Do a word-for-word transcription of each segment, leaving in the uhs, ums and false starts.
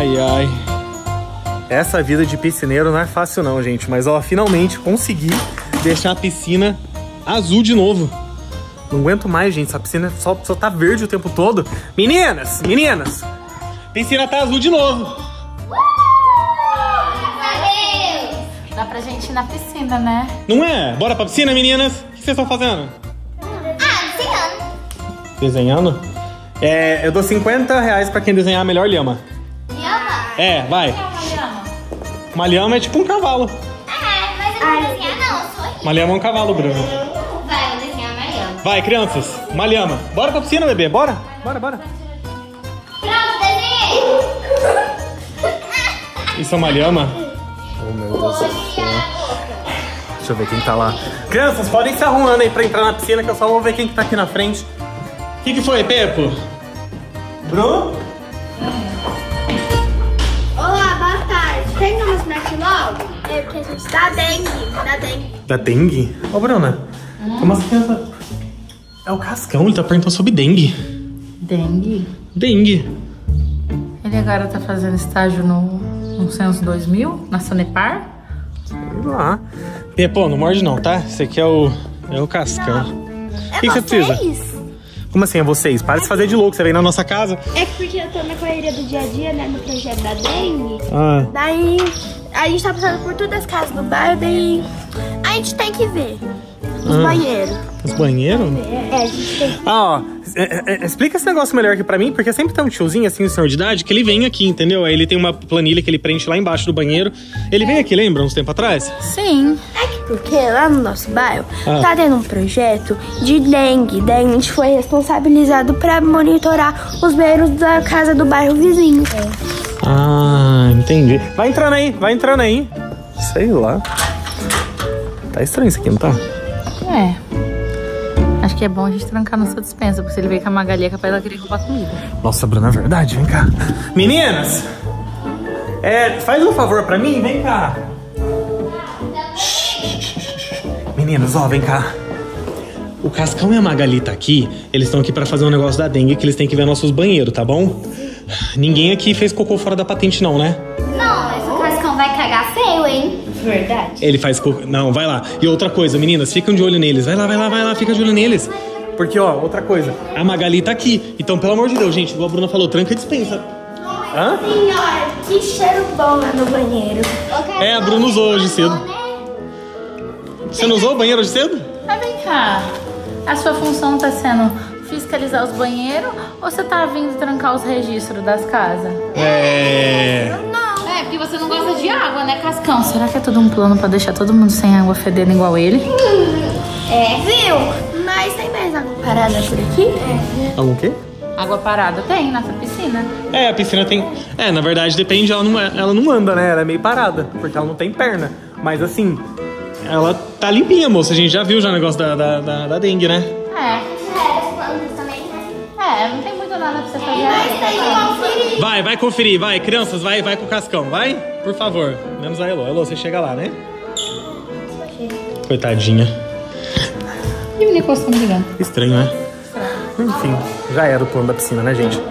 Ai, ai. Essa vida de piscineiro não é fácil não, gente. Mas, ó, finalmente consegui deixar a piscina azul de novo. Não aguento mais, gente. Essa piscina só, só tá verde o tempo todo. Meninas, meninas. Piscina tá azul de novo. Dá pra gente ir na piscina, né? Não é? Bora pra piscina, meninas? O que vocês estão fazendo? Ah, desenhando. Desenhando? É, eu dou cinquenta reais pra quem desenhar a melhor lhama. Lhama? É, vai. O que é uma lhama? Uma lhama é tipo um cavalo. Ah, mas eu não vou desenhar não, eu sou Uma lhama é um cavalo, Bruno. Vai, eu vou desenhar uma lhama. Vai, crianças. Uma lhama. Bora pra piscina, bebê. Bora. Bora, bora. Pronto, desenhei. Isso é uma lhama? Oh, meu Deus do céu. Deixa eu ver quem tá lá. Crianças, podem se arrumando aí pra entrar na piscina, que eu só vou ver quem que tá aqui na frente. O que que foi, Pepo? Bruno? Olá, boa tarde. Tem como snack logo? É porque a gente dá dengue. Dá dengue. Da dengue? Ô, Bruna, hum? Tem umas crianças... É o Cascão, ele tá perguntando sobre dengue. Dengue? Dengue. Ele agora tá fazendo estágio no, no Censo dois mil, na Sanepar? Sei lá. Pepo, não morde não, tá? Esse aqui é o, é o Cascão. É o que, que você precisa? Como assim é vocês? Para de fazer de louco, você vem na nossa casa. É porque eu tô na correria do dia a dia, né? No projeto da dengue. Ah. Daí, a gente tá passando por todas as casas do bairro, daí a gente tem que ver os Ah. banheiros. Os banheiros? É, a gente tem que... Ah, ó, é, é, explica esse negócio melhor aqui pra mim, porque sempre tem um tiozinho assim, um senhor de idade, que ele vem aqui, entendeu? Aí ele tem uma planilha que ele preenche lá embaixo do banheiro. Ele vem aqui, lembra, uns tempos atrás? Sim. É que porque lá no nosso bairro Ah. tá tendo um projeto de dengue. Daí a gente foi responsabilizado pra monitorar os banheiros da casa do bairro vizinho. Ah, entendi. Vai entrando aí, vai entrando aí. Sei lá. Tá estranho isso aqui, não tá? É. Acho que é bom a gente trancar nossa despensa, porque se ele veio com a Magali é capaz dela querer roubar comida. Nossa, Bruna, é verdade, vem cá. Meninas! É, faz um favor pra mim, vem cá. Meninas, ó, vem cá. O Cascão e a Magali tá aqui, eles estão aqui pra fazer um negócio da dengue, que eles têm que ver nossos banheiros, tá bom? Ninguém aqui fez cocô fora da patente não, né? Não, mas o Cascão vai cagar feio, hein? Verdade. Ele faz cocô... Não, vai lá. E outra coisa, meninas, ficam de olho neles. Vai lá, vai lá, vai lá, fica de olho neles. Porque, ó, outra coisa. A Magali tá aqui. Então, pelo amor de Deus, gente, igual a Bruna falou, tranca e dispensa. Hã? Senhora, que cheiro bom lá no banheiro. É, a Bruna usou hoje cedo. Você não usou o banheiro hoje cedo? Mas vem cá, a sua função tá sendo fiscalizar os banheiros ou você tá vindo trancar os registros das casas? É... É, porque você não gosta de água, né, Cascão? Será que é todo um plano pra deixar todo mundo sem água fedendo igual ele? É, viu? Mas tem mais água parada por aqui? É. Algum quê? Água parada tem nessa piscina. É, a piscina tem... É, na verdade, depende, ela não, é... ela não anda, né? Ela é meio parada, porque ela não tem perna. Mas, assim, ela tá limpinha, moça. A gente já viu já o negócio da, da, da, da dengue, né? É. É, as plantas também, né? É, não tem muito nada pra você fazer. Mas tem que conferir. Vai, vai conferir, vai. Crianças, vai, vai com o Cascão, vai? Por favor. Menos a Elô. Elô, você chega lá, né? Coitadinha. E me encostando ligando. Estranho, né? Enfim, já era o plano da piscina, né, gente?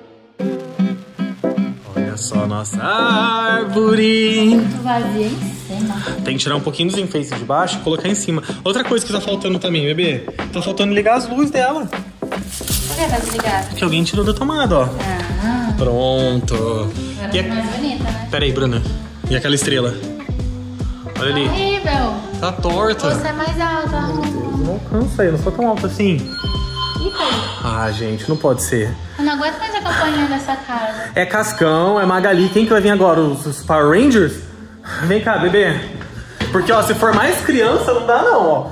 Olha só a nossa árvore. Vazia em cima. Tem que tirar um pouquinho dos enfeites de baixo e colocar em cima. Outra coisa que tá faltando também, bebê. Tá faltando ligar as luzes dela. Por que tá desligado? Que alguém tirou da tomada, ó. Ah, Pronto. agora E tá a... mais bonita, né? Pera aí, Bruna. E aquela estrela? Olha ali. Horrível. Tá torta. Você é mais alta. Não alcança aí, não sou tão alto assim. Ih, caiu. Ah, gente, não pode ser. Eu não aguento mais acompanhar dessa casa. É Cascão, é Magali. Quem que vai vir agora? Os, os Power Rangers? Vem cá, bebê. Porque, ó, se for mais criança, não dá não, ó.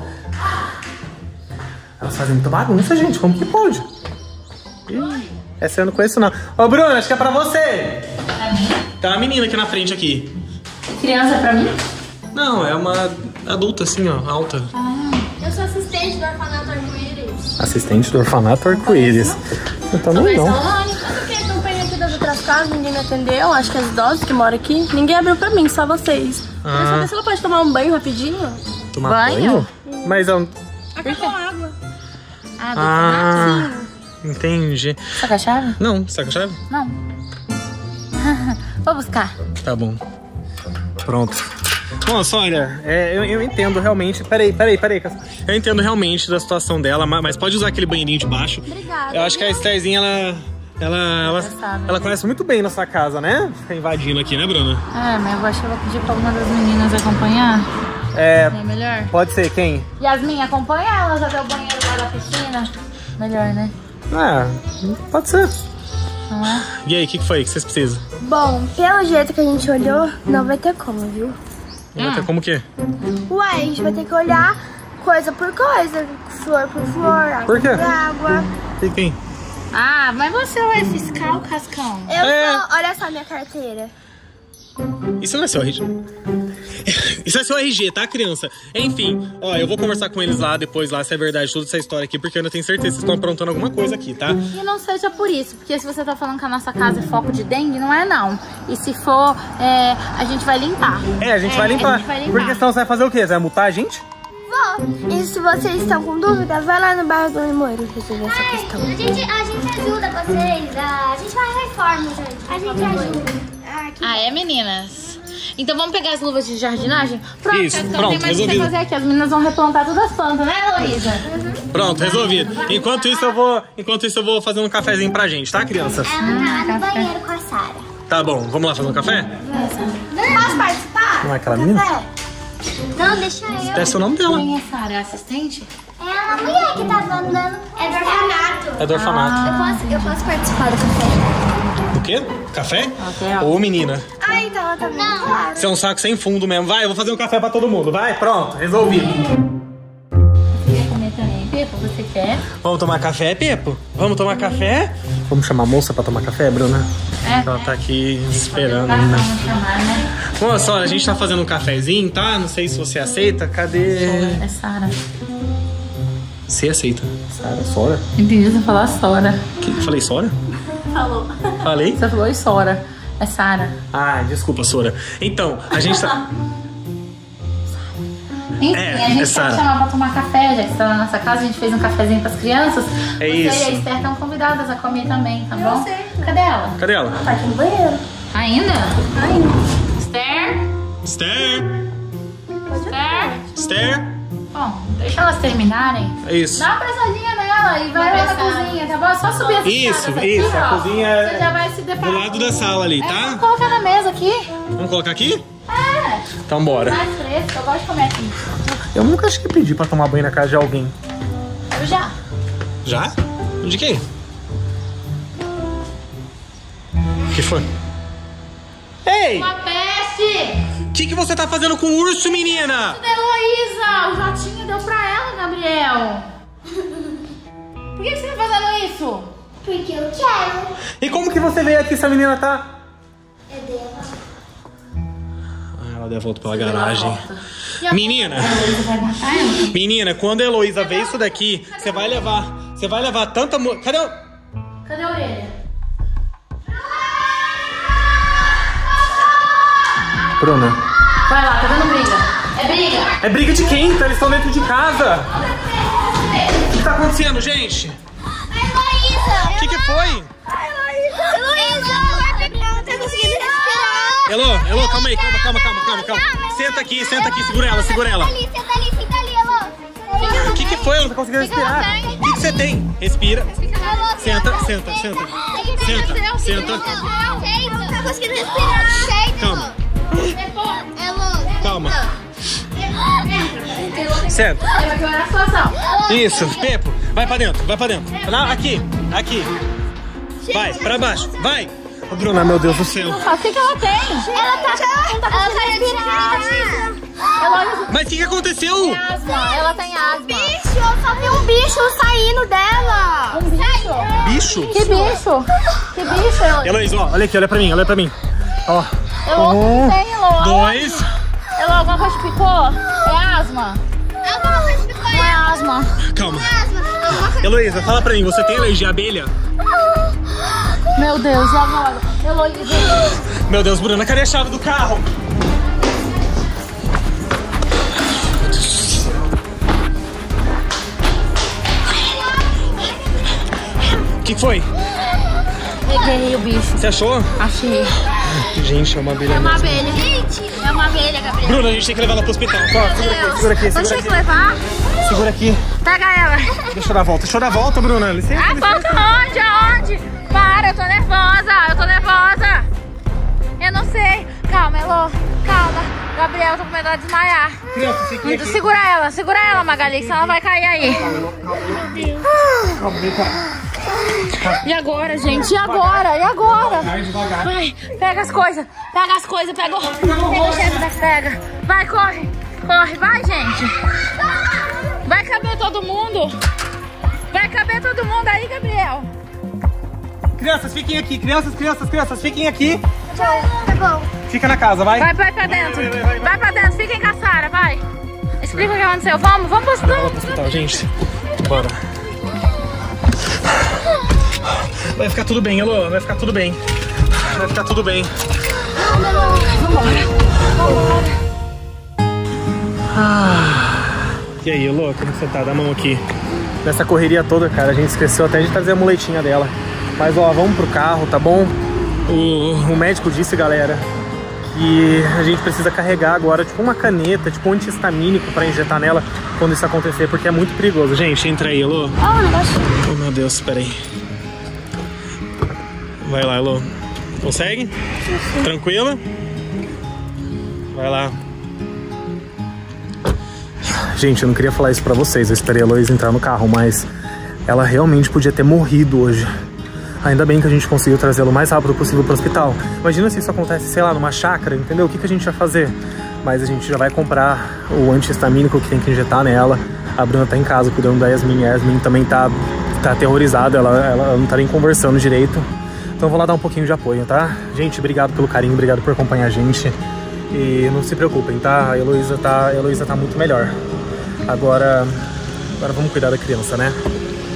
Elas fazem muita bagunça, gente. Como que pode? Ih, essa eu não conheço, não. Ô, Bruno, acho que é pra você. Pra mim? Tem uma menina aqui na frente, aqui. Criança pra mim? Não, é uma adulta, assim, ó, alta. Eu sou assistente do orfanato Arco-Íris. Assistente do orfanato Arco-Íris. Então não, não. Porque acompanhei aqui das outras casas, ninguém me atendeu. Acho que as idosos que moram aqui, ninguém abriu pra mim, só vocês. Ah. Queria saber se ela pode tomar um banho rapidinho. Tomar Banho? banho? Mas eu... Aqui com água. Ah, do Ah, entendi. Tá com a chave? Não, você tá com a chave? Não. Vou buscar. Tá bom. Pronto. Nossa, olha, é, eu, eu entendo realmente. Peraí, peraí, peraí. Eu entendo realmente da situação dela, mas pode usar aquele banheirinho de baixo. Obrigada. Eu acho que a Estherzinha, ela. Ela, ela, ela conhece muito bem nossa casa, né? Fica invadindo aqui, né, Bruna? É, mas eu acho que eu vou pedir pra alguma das meninas acompanhar. É. É melhor? Pode ser, quem? Yasmin, acompanha elas até o banheiro lá da piscina. Melhor, né? É, pode ser. Não é? E aí, o que, que foi que vocês precisam? Bom, pelo jeito que a gente olhou, não vai ter como, viu? Vai ter como o quê? Ué, a gente vai ter que olhar coisa por coisa, flor por flor, água Por quê? por água. O que, que tem? Ah, mas você é fiscal, Cascão? Eu É. sou, olha só minha carteira. Isso não é seu R G. Isso é seu R G, tá, criança? Enfim, ó, eu vou conversar com eles lá depois, lá, se é verdade toda essa história aqui, porque eu ainda tenho certeza que vocês estão aprontando alguma coisa aqui, tá? E não seja por isso, porque se você tá falando que a nossa casa é foco de dengue, não é não. E se for, é, a gente vai limpar. É, a gente, É, vai, limpar. a gente vai limpar. Porque senão você vai fazer o quê? Você vai multar a gente? Vou. E se vocês estão com dúvida, vai lá no bairro do Limoeiro resolver essa questão. A gente, a gente ajuda vocês. A gente faz reforma, gente. A gente ajuda. Ah, que Ah, é, meninas? Então vamos pegar as luvas de jardinagem? Pronto, Isso, Cascão, pronto, tem mais o que resolvido. fazer aqui. As meninas vão replantar todas as plantas, né, Heloísa? Pronto, resolvido. Enquanto isso eu vou, enquanto isso eu vou fazer um cafezinho pra gente, tá, crianças? ela tá no banheiro com a Sara. Tá bom, vamos lá fazer um café? Posso participar? Não é aquela menina? Não, deixa eu. Esse é o nome dela. Quem é Sara? É assistente? É a mulher que tava andando. É do orfanato. É do orfanato. Eu posso, eu posso participar do café? O quê? Café? Ok, ó. Ô, menina. Ah, então ela tá vendo. Não. Claro. Você é um saco sem fundo mesmo. Vai, eu vou fazer um café pra todo mundo. Vai, pronto, resolvido. Você quer comer também, Pepa? Você quer? Vamos tomar café, Pepo? Vamos tomar café? Vamos chamar a moça pra tomar café, Bruna? É. Ela tá aqui esperando, né? Vamos chamar, né? Moça, olha, a gente tá fazendo um cafezinho, tá? Não sei se você aceita. Cadê? É Sara. Você aceita? Sara, Sora? Precisa falar Sora. Que? Falei Sora? Falou. Falei? Você falou e Sora. É Sara. Ah, desculpa, Sora. Então, a gente tá... Enfim, É, a gente é Sara. quer chamar pra tomar café, já que você tá na nossa casa, a gente fez um cafezinho pras crianças. É Você isso. e a Esther estão convidadas a comer também, tá bom? Cadê ela? Cadê ela? Tá aqui no banheiro. Ainda? Ainda. Esther? Esther? Esther? Esther? Bom, deixa elas terminarem. É isso. Dá uma apressadinha nela e vai lá na cozinha, tá bom? É só subir essa Isso, escadas aqui, isso, a ó. cozinha é Você já vai se deparar. Do lado da sala ali, É, tá? vamos colocar na mesa aqui. Vamos colocar aqui? É, Então bora. mais fresco, eu gosto de comer aqui. Eu nunca acho que pedi pra tomar banho na casa de alguém. Eu já. Já? De quem? O que foi? Ei! Uma peste! O que, que você tá fazendo com o urso, menina? Da Heloísa! O jatinho deu pra ela, Gabriel. Por que você tá fazendo isso? Porque eu quero. E como que você veio aqui se a menina tá... É dela. Ah, ela deu a volta pela garagem. E a- Menina, A Heloísa vai matar ela? menina, quando a Heloísa ver isso daqui, você vai levar... Você vai levar tanta... mo- Cadê o... Cadê a orelha? Bruna. Vai lá, tá dando briga. É briga. É briga de quem? Eles estão dentro de casa. O que tá acontecendo, gente? Heloísa! O que que foi? Heloísa! Ela não tá conseguindo respirar. Elô, Elô, calma aí, calma, calma, calma, calma, calma. Senta aqui, senta aqui, segura ela, segura ela. Ali, senta ali, fica ali, Elô. O que que foi? Ela não tá conseguindo respirar. O que que você tem? Respira. Senta, senta, senta. Senta, senta. Não tá conseguindo respirar do jeito. Calma, Elô. calma. Senta. Aí vai piorar a situação. Isso, Pepo, vai pra dentro, vai pra dentro. Não, aqui, aqui. Vai, pra baixo, vai. Ô, Bruna, meu Deus do céu. O que que ela tem? Ela tá, não tá conseguindo respirar. Heloísa Mas o que que aconteceu? tem asma. Ela tem asma. Bicho, eu só vi um bicho saindo dela. Um bicho? Bicho? Que bicho? Que bicho, Heloísa? Heloísa, ó, olha aqui, olha pra mim, olha pra mim. Ó. Elô, Um, não tem, Elô. dois. Elô, alguma coisa te picou? É asma? Alguma coisa ficou Não é asma. Calma. Alguma coisa. Heloísa, fala pra mim, você tem alergia à abelha? Meu Deus, e agora? Heloísa. Meu Deus, Bruna, cadê a chave do carro? O que que foi? Peguei o bicho. Você achou? Achei. Gente, é uma abelha. É uma mesmo. abelha. Gente, é uma abelha, Gabriel. Bruna, a gente tem que levar ela pro hospital. Ó, segura aqui, segura aqui, Não segura tinha aqui. que levar? Segura aqui. Pega ela. Deixa eu dar a volta. Deixa eu dar a volta, Bruna. Licença, A licença. volta aonde? Aonde? Para, eu tô nervosa. Eu tô nervosa. Eu não sei. Calma, Elô. Calma. Gabriel, eu tô com medo de desmaiar. Criança, fica aqui. Segura ela. Segura ela, Magali, senão ela vai cair aí. Calma, vem cá. E agora, gente? E agora? E agora? Vai devagar. Vai, pega as coisas. Pega as coisas. Pega o... Pega o chefe da pega. Vai, corre. Corre, vai, gente. Vai caber todo mundo. Vai caber todo mundo aí, Gabriel. Crianças, fiquem aqui. Crianças, crianças, crianças, fiquem aqui. Tá bom. Fica na casa, vai. Vai, vai pra dentro. Vai, vai, vai, vai. Vai pra dentro. Fiquem com a Sara, vai. Explica o que aconteceu. Vamos, vamos pro Leva ela hospital. pro hospital, gente. Bora. Vai ficar tudo bem, Elô. Vai ficar tudo bem. Vai ficar tudo bem. Ah. E aí, Elô, como você tá? Dá a mão aqui. Nessa correria toda, cara, a gente esqueceu até de trazer a muletinha dela. Mas, ó, vamos pro carro, tá bom? O, o médico disse, galera, que a gente precisa carregar agora, tipo, uma caneta, tipo, um antihistamínico pra injetar nela quando isso acontecer, porque é muito perigoso. Gente, entra aí, Elô. Ó, o negócio. Oh, meu Deus, peraí. Vai lá, Elô. Consegue? Tranquila? Vai lá. Gente, eu não queria falar isso pra vocês. Eu esperei a Heloísa entrar no carro, mas ela realmente podia ter morrido hoje. Ainda bem que a gente conseguiu trazê-la o mais rápido possível pro hospital. Imagina se isso acontece, sei lá, numa chácara, entendeu? O que, que a gente vai fazer? Mas a gente já vai comprar o antihistamínico que tem que injetar nela. A Bruna tá em casa cuidando da Yasmin. A Yasmin também tá, tá aterrorizada, ela, ela não tá nem conversando direito. Então eu vou lá dar um pouquinho de apoio, tá? Gente, obrigado pelo carinho, obrigado por acompanhar a gente. E não se preocupem, tá? A Heloísa tá, a Heloísa tá muito melhor. Agora, agora vamos cuidar da criança, né?